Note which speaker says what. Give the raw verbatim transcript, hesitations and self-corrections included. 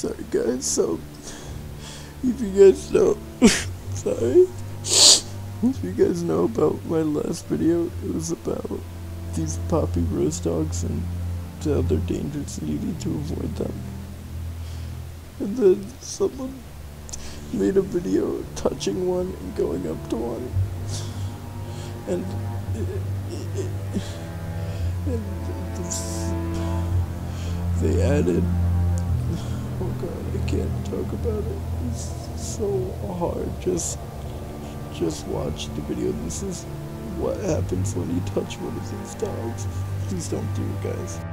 Speaker 1: Sorry guys, so if you guys know sorry. If you guys know about my last video, it was about these poppy rose dogs and how they're dangerous and you need to avoid them. And then someone made a video touching one and going up to one. And it, it, it, and this, they added, oh god, I can't talk about it. It's so hard. Just, just watch the video. This is what happens when you touch one of these dogs. Please don't do it, guys.